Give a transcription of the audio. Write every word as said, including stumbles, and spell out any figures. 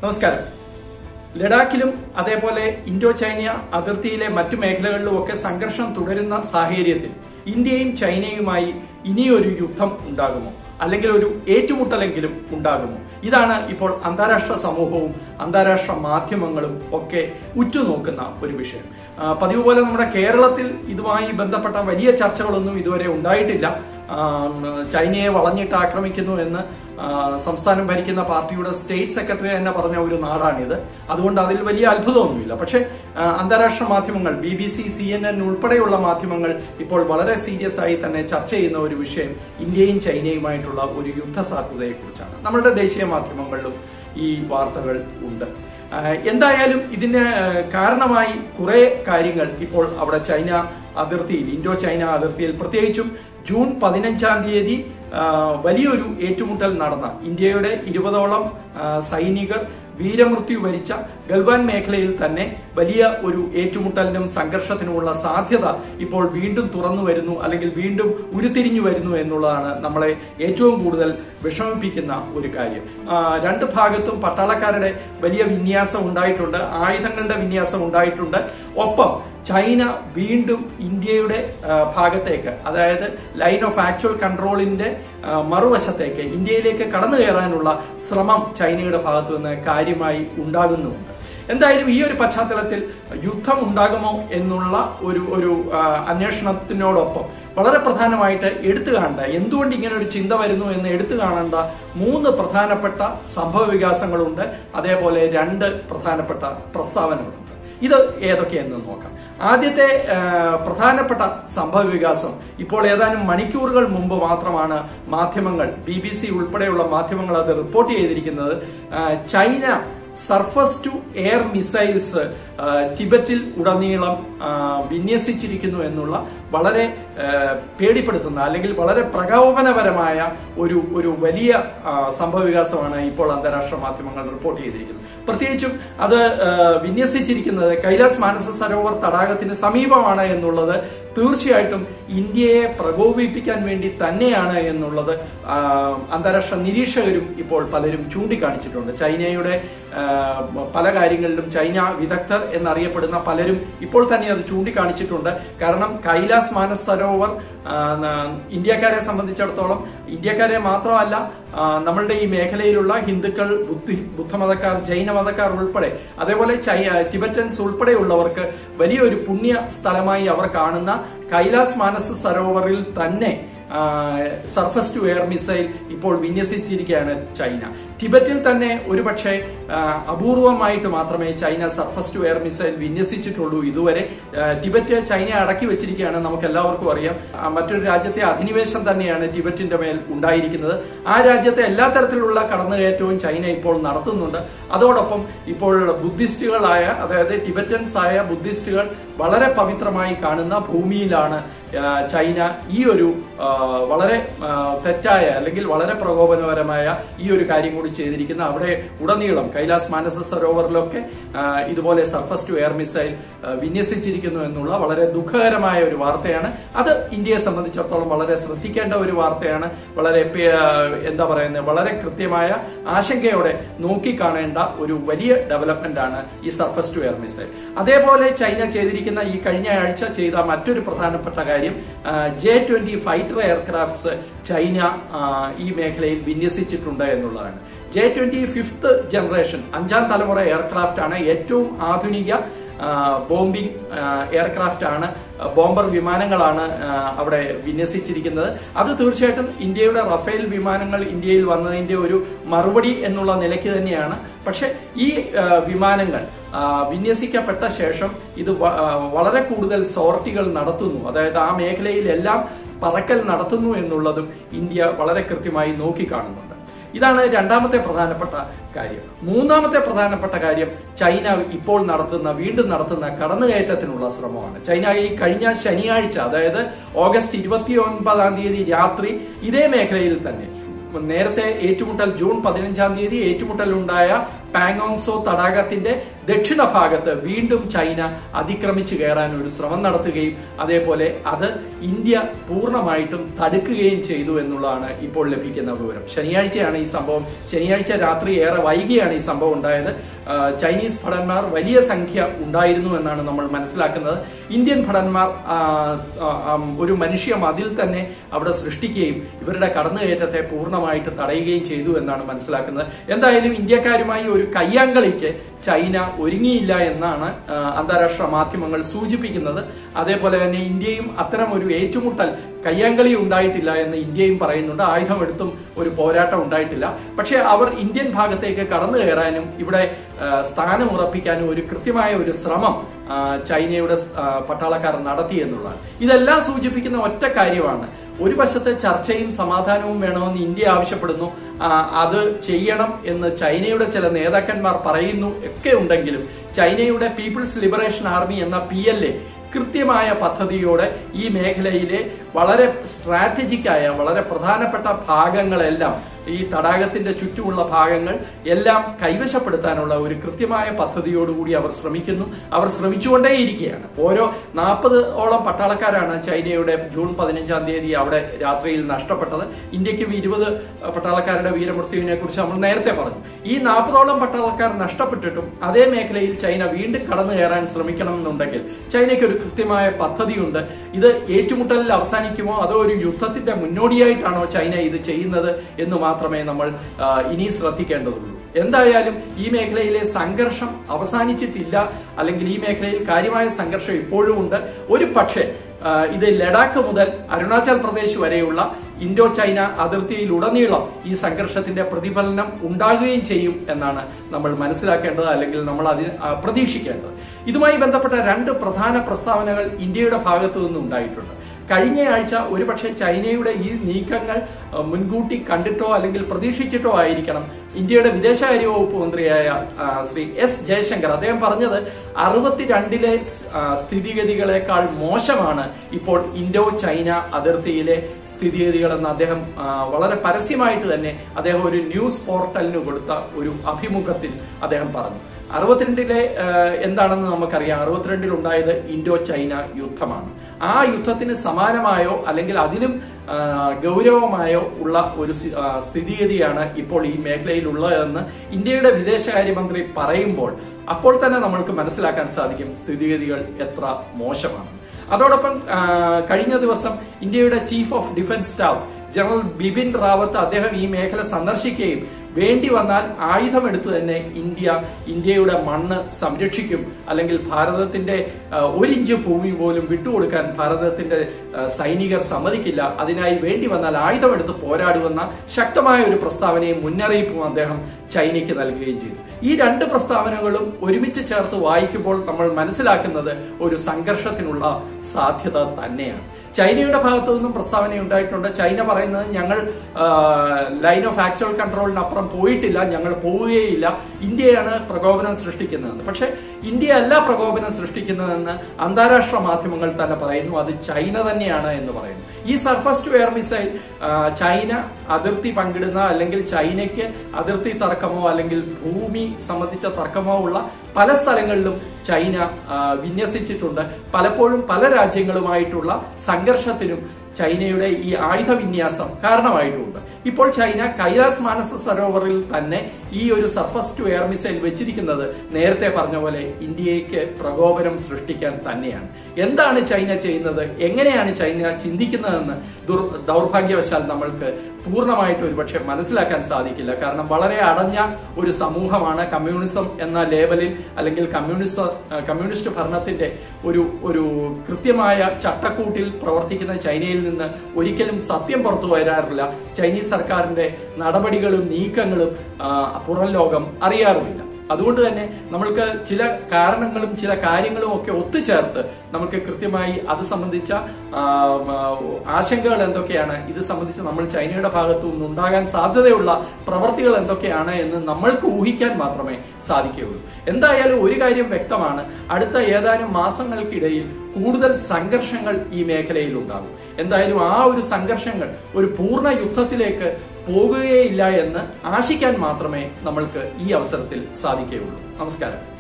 നമസ്കാരം. ലഡാക്കിലും അതേപോലെ Indo China അതിർത്തിയിലെ മറ്റു മേഖലകളിലുമൊക്കെ സംഘർഷം തുടരുന്ന സാഹചര്യത്തിൽ ഇന്ത്യയും ചൈനയുമായി ഇനിയൊരു യുദ്ധം ഉണ്ടാകുമോ, അല്ലെങ്കിൽ ഒരു ഏറ്റുമുട്ടലെങ്കിലും ഉണ്ടാകുമോ? ഇതാണ് ഇപ്പോൾ അന്താരാഷ്ട്ര സമൂഹവും അന്താരാഷ്ട്ര മാധ്യമങ്ങളും ഒക്കെ ഉറ്റുനോക്കുന്ന ഒരു വിഷയം. പതിവ് പോലെ നമ്മുടെ കേരളത്തിൽ ഇതുമായി ബന്ധപ്പെട്ട വലിയ ചർച്ചകളൊന്നും ഇതുവരെ ഉണ്ടായിട്ടില്ല. ചൈനയെ വളഞ്ഞിട്ട് ആക്രമിക്കുന്നു എന്ന് സംസ്ഥാനം ഭരിക്കുന്ന പാർട്ടിയുടെ സ്റ്റേറ്റ് സെക്രട്ടറി തന്നെ പറഞ്ഞ ഒരു നാടാണിത്. അതുകൊണ്ട് അതിൽ വലിയ അത്ഭുതമൊന്നുമില്ല. പക്ഷെ അന്താരാഷ്ട്ര മാധ്യമങ്ങൾ, B B C, C N N ഉൾപ്പെടെയുള്ള മാധ്യമങ്ങൾ ഇപ്പോൾ വളരെ സീരിയസ് ആയി തന്നെ ചർച്ച ചെയ്യുന്ന ഒരു വിഷയം ഇന്ത്യയും ചൈനയുമായിട്ടുള്ള ഒരു യുദ്ധ സാധ്യതയെക്കുറിച്ചാണ്. നമ്മളുടെ ദേശീയ മാധ്യമങ്ങളിലും ഈ വാർത്തകൾ ഉണ്ട്. എന്തായാലും ഇതിന് കാരണമായി കുറെ കാര്യങ്ങൾ ഇപ്പോൾ അവിടെ ചൈന അതിർത്തിയിൽ, ഇൻഡോ ചൈന അതിർത്തിയിൽ പ്രത്യേകിച്ചും ജൂൺ പതിനഞ്ചാം തീയതി വലിയൊരു ഏറ്റുമുട്ടൽ നടന്ന ഇന്ത്യയുടെ ഇരുപതോളം സൈനികർ വീരമൃത്യു വരിച്ച ഗൽവാൻ മേഖലയിൽ തന്നെ വലിയ ഒരു ഏറ്റുമുട്ടലിനും സംഘർഷത്തിനുമുള്ള സാധ്യത ഇപ്പോൾ വീണ്ടും തുറന്നു വരുന്നു, അല്ലെങ്കിൽ വീണ്ടും ഉരുത്തിരിഞ്ഞു വരുന്നു എന്നുള്ളതാണ് നമ്മളെ ഏറ്റവും കൂടുതൽ വിഷമിപ്പിക്കുന്ന ഒരു കാര്യം. രണ്ട് ഭാഗത്തും പട്ടാളക്കാരുടെ വലിയ വിന്യാസം ഉണ്ടായിട്ടുണ്ട്, ആയുധങ്ങളുടെ വിന്യാസം ഉണ്ടായിട്ടുണ്ട്. ഒപ്പം ചൈന വീണ്ടും ഇന്ത്യയുടെ ഭാഗത്തേക്ക്, അതായത് ലൈൻ ഓഫ് ആക്ച്വൽ കൺട്രോളിന്റെ മറുവശത്തേക്ക് ഇന്ത്യയിലേക്ക് കടന്നു കയറാനുള്ള ശ്രമം ചൈനയുടെ ഭാഗത്തു നിന്ന് കാര്യമായി ഉണ്ടാകുന്നുണ്ട്. എന്തായാലും ഈ ഒരു പശ്ചാത്തലത്തിൽ യുദ്ധം ഉണ്ടാകുമോ എന്നുള്ള ഒരു ഒരു അന്വേഷണത്തിനോടൊപ്പം വളരെ പ്രധാനമായിട്ട് എടുത്തു കാണേണ്ട, എന്തുകൊണ്ട് ഇങ്ങനെ ഒരു ചിന്ത വരുന്നു എന്ന് എടുത്തു കാണേണ്ട മൂന്ന് പ്രധാനപ്പെട്ട സംഭവ വികാസങ്ങളുണ്ട്. അതേപോലെ രണ്ട് പ്രധാനപ്പെട്ട പ്രസ്താവനകളുണ്ട്. ഇത് ഏതൊക്കെയെന്ന് നോക്കാം. ആദ്യത്തെ പ്രധാനപ്പെട്ട സംഭവ വികാസം ഇപ്പോൾ ഏതാനും മണിക്കൂറുകൾ മുമ്പ് മാത്രമാണ് മാധ്യമങ്ങൾ, ബി ബി സി ഉൾപ്പെടെയുള്ള മാധ്യമങ്ങൾ അത് റിപ്പോർട്ട് ചെയ്തിരിക്കുന്നത്. China surface to air missiles ടിബറ്റിൽ ഉടനീളം വിന്യസിച്ചിരിക്കുന്നു എന്നുള്ള വളരെ പേടിപ്പെടുത്തുന്ന, അല്ലെങ്കിൽ വളരെ പ്രകോപനപരമായ ഒരു ഒരു വലിയ സംഭവ വികാസമാണ് ഇപ്പോൾ അന്താരാഷ്ട്ര മാധ്യമങ്ങൾ റിപ്പോർട്ട് ചെയ്തിരിക്കുന്നത്. പ്രത്യേകിച്ചും അത് വിന്യസിച്ചിരിക്കുന്നത് കൈലാസ് മാനസ സരോവർ തടാകത്തിന് സമീപമാണ് എന്നുള്ളത് തീർച്ചയായിട്ടും ഇന്ത്യയെ പ്രകോപിപ്പിക്കാൻ വേണ്ടി തന്നെയാണ് എന്നുള്ളത് അന്താരാഷ്ട്ര നിരീക്ഷകരും ഇപ്പോൾ പലരും ചൂണ്ടിക്കാണിച്ചിട്ടുണ്ട്. ചൈനയുടെ പല കാര്യങ്ങളിലും ചൈന വിദഗ്ധർ എന്നറിയപ്പെടുന്ന പലരും ഇപ്പോൾ തന്നെ അത് ചൂണ്ടിക്കാണിച്ചിട്ടുണ്ട്. കാരണം കൈലാസ് മാനസ് സരോവർ ഇന്ത്യക്കാരെ സംബന്ധിച്ചിടത്തോളം, ഇന്ത്യക്കാരെ മാത്രമല്ല നമ്മളുടെ ഈ മേഖലയിലുള്ള ഹിന്ദുക്കൾ, ബുദ്ധി ബുദ്ധമതക്കാർ, ജൈനമതക്കാർ ഉൾപ്പെടെ, അതേപോലെ ടിബറ്റൻസ് ഉൾപ്പെടെയുള്ളവർക്ക് വലിയൊരു പുണ്യ സ്ഥലമായി അവർ കാണുന്ന കൈലാസ് മാനസ് സരോവറിൽ തന്നെ സർഫസ് ടു എയർ മിസൈൽ ഇപ്പോൾ വിന്യസിച്ചിരിക്കുകയാണ് ചൈന. ടിബറ്റിൽ തന്നെ ഒരുപക്ഷെ അപൂർവമായിട്ട് മാത്രമേ China surface to air missile വിന്യസിച്ചിട്ടുള്ളൂ ഇതുവരെ. ടിബറ്റ് ചൈന അടക്കി വെച്ചിരിക്കുകയാണ്, നമുക്ക് എല്ലാവർക്കും അറിയാം. മറ്റൊരു രാജ്യത്തെ അധിനിവേശം തന്നെയാണ് ടിബറ്റിന്റെ മേൽ ഉണ്ടായിരിക്കുന്നത്. ആ രാജ്യത്തെ എല്ലാ തരത്തിലുള്ള കടന്നുകയറ്റവും ചൈന ഇപ്പോൾ നടത്തുന്നുണ്ട്. അതോടൊപ്പം ഇപ്പോൾ ബുദ്ധിസ്റ്റുകളായ, അതായത് ടിബറ്റൻസ് ആയ ബുദ്ധിസ്റ്റുകൾ വളരെ പവിത്രമായി കാണുന്ന ഭൂമിയിലാണ് ചൈന ഈ ഒരു വളരെ തെറ്റായ, അല്ലെങ്കിൽ വളരെ പ്രകോപനപരമായ ഈ ഒരു കാര്യം കൂടി ചെയ്തിരിക്കുന്ന. അവിടെ ഉടനീളം കൈലാസ് മാനസ സരോവറിലൊക്കെ ഇതുപോലെ സർഫസ് ടു എയർ മിസൈൽ വിന്യസിച്ചിരിക്കുന്നു എന്നുള്ള വളരെ ദുഃഖകരമായ ഒരു വാർത്തയാണ്. അത് ഇന്ത്യയെ സംബന്ധിച്ചിടത്തോളം വളരെ ശ്രദ്ധിക്കേണ്ട ഒരു വാർത്തയാണ്. വളരെ എന്താ പറയുന്നത്, വളരെ കൃത്യമായ ആശങ്കയോടെ നോക്കിക്കാണേണ്ട ഒരു വലിയ ഡെവലപ്മെന്റ് ആണ് ഈ സർഫസ് ടു എയർ മിസൈൽ. അതേപോലെ ചൈന ചെയ്തിരിക്കുന്ന, ഈ കഴിഞ്ഞ ആഴ്ച ചെയ്ത മറ്റൊരു പ്രധാനപ്പെട്ട കാര്യം, J twenty fighter aircrafts China ഈ മേഖലയിൽ വിന്യസിച്ചിട്ടുണ്ട് എന്നുള്ളതാണ്. ജെ ട്വന്റി ഫിഫ്ത്ത് ജനറേഷൻ, അഞ്ചാം തലമുറ എയർക്രാഫ്റ്റ് ആണ്. ഏറ്റവും ആധുനിക ബോംബിംഗ് എയർക്രാഫ്റ്റ് ആണ്, ബോംബർ വിമാനങ്ങളാണ് അവിടെ വിന്യസിച്ചിരിക്കുന്നത്. അത് തീർച്ചയായിട്ടും ഇന്ത്യയുടെ റഫേൽ വിമാനങ്ങൾ ഇന്ത്യയിൽ വന്നതിന്റെ ഒരു മറുപടി എന്നുള്ള നിലയ്ക്ക് തന്നെയാണ്. പക്ഷെ ഈ വിമാനങ്ങൾ വിന്യസിക്കപ്പെട്ട ശേഷം ഇത് വളരെ കൂടുതൽ സോർട്ടികൾ നടത്തുന്നു, അതായത് ആ മേഖലയിലെല്ലാം പറക്കൽ നടത്തുന്നു എന്നുള്ളതും ഇന്ത്യ വളരെ കൃത്യമായി നോക്കിക്കാണുന്നുണ്ട്. ഇതാണ് രണ്ടാമത്തെ പ്രധാനപ്പെട്ട കാര്യം. മൂന്നാമത്തെ പ്രധാനപ്പെട്ട കാര്യം, ചൈന ഇപ്പോൾ നടത്തുന്ന, വീണ്ടും നടത്തുന്ന കടന്നുകയറ്റത്തിനുള്ള ശ്രമമാണ്. ചൈന ഈ കഴിഞ്ഞ ശനിയാഴ്ച, അതായത് ഓഗസ്റ്റ് ഇരുപത്തി ഒൻപതാം തീയതി രാത്രി ഇതേ മേഖലയിൽ തന്നെ നേരത്തെ ഏറ്റുമുട്ടൽ, ജൂൺ പതിനഞ്ചാം തീയതി ഏറ്റുമുട്ടലുണ്ടായ പാങ്ങോങ്സോ തടാകത്തിന്റെ ദക്ഷിണ ഭാഗത്ത് വീണ്ടും ചൈന അതിക്രമിച്ചു കയറാൻ ഒരു ശ്രമം നടത്തുകയും അതേപോലെ അത് ഇന്ത്യ പൂർണ്ണമായിട്ടും തടുക്കുകയും ചെയ്തു എന്നുള്ളതാണ് ഇപ്പോൾ ലഭിക്കുന്ന വിവരം. ശനിയാഴ്ചയാണ് ഈ സംഭവം. ശനിയാഴ്ച രാത്രി ഏറെ വൈകിയാണ് ഈ സംഭവം ഉണ്ടായത്. ചൈനീസ് ഭടന്മാർ വലിയ സംഖ്യ ഉണ്ടായിരുന്നു എന്നാണ് നമ്മൾ മനസ്സിലാക്കുന്നത്. ഇന്ത്യൻ ഭടന്മാർ ഒരു മനുഷ്യ മതിൽ തന്നെ അവിടെ സൃഷ്ടിക്കുകയും ഇവരുടെ കടന്നുകയറ്റത്തെ പൂർണ്ണമായിട്ട് തടയുകയും ചെയ്തു എന്നാണ് മനസ്സിലാക്കുന്നത്. എന്തായാലും ഇന്ത്യക്കാരുമായി ഒരു കയ്യാങ്കളിക്ക് ചൈന ഒരുങ്ങിയില്ല എന്നാണ് അന്താരാഷ്ട്ര മാധ്യമങ്ങൾ സൂചിപ്പിക്കുന്നത്. അതേപോലെ തന്നെ ഇന്ത്യയും അത്തരം ഒരു ഏറ്റുമുട്ടൽ കയ്യാങ്കളി ഉണ്ടായിട്ടില്ല എന്ന് ഇന്ത്യയും പറയുന്നുണ്ട്. ആയുധമെടുത്തും ഒരു പോരാട്ടം ഉണ്ടായിട്ടില്ല. പക്ഷേ അവർ ഇന്ത്യൻ ഭാഗത്തേക്ക് കടന്നു കയറാനും ഇവിടെ സ്ഥാനം ഉറപ്പിക്കാനും ഒരു കൃത്യമായ ഒരു ശ്രമം ചൈനയുടെ പട്ടാളക്കാർ നടത്തി എന്നുള്ളതാണ്. ഇതെല്ലാം സൂചിപ്പിക്കുന്ന ഒറ്റ കാര്യമാണ്. ഒരു വശത്ത് ചർച്ചയും സമാധാനവും വേണമെന്ന് ഇന്ത്യ ആവശ്യപ്പെടുന്നു. അത് ചെയ്യണം എന്ന് ചൈനയുടെ ചില നേതാക്കന്മാർ പറയുന്നു ഒക്കെ ഉണ്ടെങ്കിലും ചൈനയുടെ പീപ്പിൾസ് ലിബറേഷൻ ആർമി എന്ന പി എൽ എ കൃത്യമായ പദ്ധതിയോടെ ഈ മേഖലയിലെ വളരെ സ്ട്രാറ്റജിക്കായ വളരെ പ്രധാനപ്പെട്ട ഭാഗങ്ങളെല്ലാം ഈ തടാകത്തിന്റെ ചുറ്റുമുള്ള ഭാഗങ്ങൾ എല്ലാം കൈവശപ്പെടുത്താനുള്ള ഒരു കൃത്യമായ പദ്ധതിയോടുകൂടി അവർ ശ്രമിക്കുന്നു. അവർ ശ്രമിച്ചുകൊണ്ടേയിരിക്കുകയാണ്. ഓരോ നാൽപ്പത് ഓളം പട്ടാളക്കാരാണ് ചൈനയുടെ ജൂൺ പതിനഞ്ചാം തീയതി അവിടെ രാത്രിയിൽ നഷ്ടപ്പെട്ടത്. ഇന്ത്യക്കും ഇരുപത് പട്ടാളക്കാരുടെ വീരമൃത്യുവിനെ കുറിച്ച് നമ്മൾ നേരത്തെ പറഞ്ഞു. ഈ നാൽപ്പതോളം പട്ടാളക്കാർ നഷ്ടപ്പെട്ടിട്ടും അതേ മേഖലയിൽ ചൈന വീണ്ടും കടന്നു കയറാൻ ശ്രമിക്കണം എന്നുണ്ടെങ്കിൽ ചൈനയ്ക്ക് ഒരു കൃത്യമായ പദ്ധതിയുണ്ട്. ഇത് ഏറ്റുമുട്ടലിൽ അവസാനിക്കുമോ അതോ ഒരു യുദ്ധത്തിന്റെ മുന്നോടിയായിട്ടാണോ ചൈന ഇത് ചെയ്യുന്നത് എന്ന് മാത്രമേ നമ്മൾ ഇനി ശ്രദ്ധിക്കേണ്ടതുള്ളൂ. എന്തായാലും ഈ മേഖലയിലെ സംഘർഷം അവസാനിച്ചിട്ടില്ല, അല്ലെങ്കിൽ ഈ മേഖലയിൽ കാര്യമായ സംഘർഷം ഇപ്പോഴും ഉണ്ട്. ഒരു പക്ഷേ ഇത് ലഡാക്ക് മുതൽ അരുണാചൽ പ്രദേശ് വരെയുള്ള ഇൻഡോ ചൈന അതിർത്തിയിലുടനീളം ഈ സംഘർഷത്തിന്റെ പ്രതിഫലനം ഉണ്ടാകുകയും ചെയ്യും എന്നാണ് നമ്മൾ മനസ്സിലാക്കേണ്ടത്, അല്ലെങ്കിൽ നമ്മൾ അതിന് പ്രതീക്ഷിക്കേണ്ടത്. ഇതുമായി ബന്ധപ്പെട്ട രണ്ട് പ്രധാന പ്രസ്താവനകൾ ഇന്ത്യയുടെ ഭാഗത്തു നിന്നും ഉണ്ടായിട്ടുണ്ട്. കഴിഞ്ഞയാഴ്ച ഒരുപക്ഷെ ചൈനയുടെ ഈ നീക്കങ്ങൾ മുൻകൂട്ടി കണ്ടിട്ടോ അല്ലെങ്കിൽ പ്രതീക്ഷിച്ചിട്ടോ ആയിരിക്കണം ഇന്ത്യയുടെ വിദേശകാര്യ വകുപ്പ് മന്ത്രിയായ ശ്രീ എസ് ജയശങ്കർ അദ്ദേഹം പറഞ്ഞത് അറുപത്തിരണ്ടിലെ സ്ഥിതിഗതികളെക്കാൾ മോശമാണ് ഇപ്പോൾ ഇൻഡോ ചൈന അതിർത്തിയിലെ സ്ഥിതിഗതികളെന്ന് അദ്ദേഹം വളരെ പരസ്യമായിട്ട് തന്നെ അദ്ദേഹം ഒരു ന്യൂസ് പോർട്ടലിന് കൊടുത്ത ഒരു അഭിമുഖത്തിൽ അദ്ദേഹം പറഞ്ഞു. അറുപത്തിരണ്ടിലെ എന്താണെന്ന് നമുക്കറിയാം. അറുപത്തിരണ്ടിൽ ഉണ്ടായത് ഇൻഡോ ചൈന യുദ്ധമാണ്. ആ യുദ്ധത്തിന് സമാനമായോ അല്ലെങ്കിൽ അതിലും ഗൗരവമായോ ഉള്ള ഒരു സ്ഥിതിഗതിയാണ് ഇപ്പോൾ ഈ മേഖലയിൽ ഉള്ളതെന്ന് ഇന്ത്യയുടെ വിദേശകാര്യമന്ത്രി പറയുമ്പോൾ അപ്പോൾ തന്നെ നമ്മൾക്ക് മനസ്സിലാക്കാൻ സാധിക്കും സ്ഥിതിഗതികൾ എത്ര മോശമാണ്. അതോടൊപ്പം കഴിഞ്ഞ ദിവസം ഇന്ത്യയുടെ chief of defence staff general Bipin Rawat അദ്ദേഹം ഈ മേഖല സന്ദർശിക്കുകയും വേണ്ടി വന്നാൽ ആയുധമെടുത്ത് തന്നെ ഇന്ത്യ ഇന്ത്യയുടെ മണ്ണ് സംരക്ഷിക്കും, അല്ലെങ്കിൽ ഭാരതത്തിന്റെ ഒരിഞ്ച് ഭൂമി പോലും വിട്ടുകൊടുക്കാൻ ഭാരതത്തിന്റെ സൈനികർ സമ്മതിക്കില്ല, അതിനായി വേണ്ടി വന്നാൽ ആയുധമെടുത്ത് പോരാടുമെന്ന ശക്തമായ ഒരു പ്രസ്താവനയും മുന്നറിയിപ്പും അദ്ദേഹം ചൈനയ്ക്ക് നൽകുകയും ചെയ്തു. ഈ രണ്ട് പ്രസ്താവനകളും ഒരുമിച്ച് ചേർത്ത് വായിക്കുമ്പോൾ നമ്മൾ മനസ്സിലാക്കുന്നത് ഒരു സംഘർഷത്തിനുള്ള സാധ്യത തന്നെയാണ്. ചൈനയുടെ ഭാഗത്തു നിന്നും പ്രസ്താവന ഉണ്ടായിട്ടുണ്ട്. ചൈന പറയുന്നത് ഞങ്ങൾ ലൈൻ ഓഫ് ആക്ച്വൽ കൺട്രോളിനപ്പുറം പോയിട്ടില്ല, ഞങ്ങൾ പോവുകയില്ല, ഇന്ത്യയാണ് പ്രകോപനം സൃഷ്ടിക്കുന്നതെന്ന്. പക്ഷെ ഇന്ത്യ അല്ല പ്രകോപനം സൃഷ്ടിക്കുന്നതെന്ന് അന്താരാഷ്ട്ര മാധ്യമങ്ങൾ തന്നെ പറയുന്നു. അത് ചൈന തന്നെയാണ് എന്ന് പറയുന്നു. ഈ surface to air missile China അതിർത്തി പങ്കിടുന്ന അല്ലെങ്കിൽ ചൈനയ്ക്ക് അതിർത്തി തർക്കമോ അല്ലെങ്കിൽ ഭൂമി സംബന്ധിച്ച തർക്കമോ ഉള്ള പല സ്ഥലങ്ങളിലും ചൈന വിന്യസിച്ചിട്ടുണ്ട്. പലപ്പോഴും പല രാജ്യങ്ങളുമായിട്ടുള്ള സംഘർഷത്തിനും ചൈനയുടെ ഈ ആയുധ വിന്യാസം കാരണമായിട്ടുണ്ട്. ഇപ്പോൾ ചൈന കൈലാസ് മാനസ സരോവറിൽ തന്നെ ഈ ഒരു സർഫസ് ടു എയർ മിസൈൽ വെച്ചിരിക്കുന്നത് നേരത്തെ പറഞ്ഞ പോലെ ഇന്ത്യക്ക് പ്രകോപനം സൃഷ്ടിക്കാൻ തന്നെയാണ്. എന്താണ് ചൈന ചെയ്യുന്നത്, എങ്ങനെയാണ് ചൈന ചിന്തിക്കുന്നതെന്ന് ദൗർഭാഗ്യവശാൽ നമ്മൾക്ക് പൂർണ്ണമായിട്ട് ഒരുപക്ഷെ മനസ്സിലാക്കാൻ സാധിക്കില്ല. കാരണം വളരെ അടഞ്ഞ ഒരു സമൂഹമാണ്. കമ്മ്യൂണിസം എന്ന ലേബലിൽ അല്ലെങ്കിൽ കമ്മ്യൂണിസ്റ്റ് കമ്മ്യൂണിസ്റ്റ് ഭരണത്തിന്റെ ഒരു ഒരു കൃത്യമായ ചട്ടക്കൂട്ടിൽ പ്രവർത്തിക്കുന്ന ചൈനയിൽ നിന്ന് ഒരിക്കലും സത്യം പുറത്തു വരാറില്ല. ചൈനീസ് സർക്കാരിന്റെ നടപടികളും നീക്കങ്ങളും പുറം ലോകം അറിയാറുമില്ല. അതുകൊണ്ട് തന്നെ നമ്മൾക്ക് ചില കാരണങ്ങളും ചില കാര്യങ്ങളും ഒക്കെ ഒത്തുചേർത്ത് നമുക്ക് കൃത്യമായി അത് സംബന്ധിച്ച ആശങ്കകൾ എന്തൊക്കെയാണ്, ഇത് സംബന്ധിച്ച് നമ്മൾ ചൈനയുടെ ഭാഗത്തു നിന്നുണ്ടാകാൻ സാധ്യതയുള്ള പ്രവർത്തികൾ എന്തൊക്കെയാണ് എന്ന് നമ്മൾക്ക് ഊഹിക്കാൻ മാത്രമേ സാധിക്കുകയുള്ളൂ. എന്തായാലും ഒരു കാര്യം വ്യക്തമാണ്, അടുത്ത ഏതാനും മാസങ്ങൾക്കിടയിൽ കൂടുതൽ സംഘർഷങ്ങൾ ഈ മേഖലയിൽ ഉണ്ടാകും. എന്തായാലും ആ ഒരു സംഘർഷങ്ങൾ ഒരു പൂർണ്ണ യുദ്ധത്തിലേക്ക് പോകുകയില്ല എന്ന് ആശിക്കാൻ മാത്രമേ നമ്മൾക്ക് ഈ അവസരത്തിൽ സാധിക്കുകയുള്ളൂ. നമസ്കാരം.